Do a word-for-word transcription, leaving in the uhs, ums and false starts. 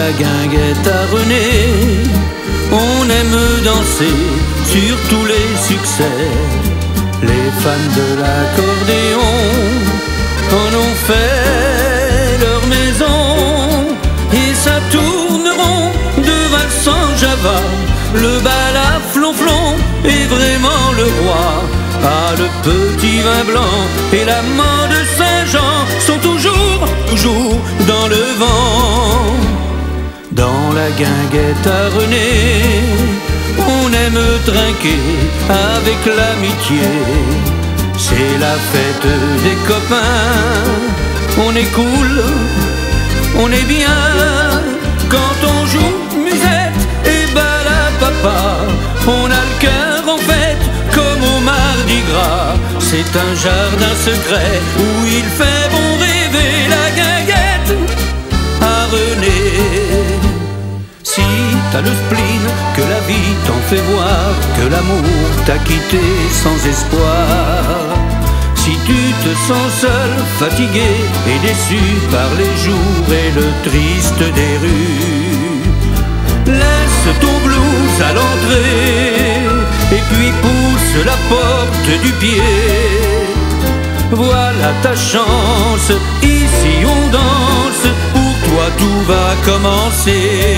la guinguette à René, on aime danser sur tous les succès. Les fans de l'accordéon en ont fait leur maison, et ça tourne rond de valse en java. Le bal à flonflon est vraiment le roi. Ah, le petit vin blanc et l'amant de Saint-Jean sont toujours, toujours dans le vent. Dans la guinguette à René, on aime trinquer avec l'amitié. C'est la fête des copains, on est cool, on est bien. Quand on joue musette et bal à papa, on a le cœur en fête comme au Mardi Gras. C'est un jardin secret où il fait bon rêver, la guinguette à René. Si t'as le spleen, que la vie t'en fait voir, que l'amour t'a quitté sans espoir, si tu te sens seul, fatigué et déçu par les jours et le triste des rues, laisse ton blues à l'entrée et puis pousse la porte du pied. Voilà ta chance, ici on danse, pour toi tout va commencer.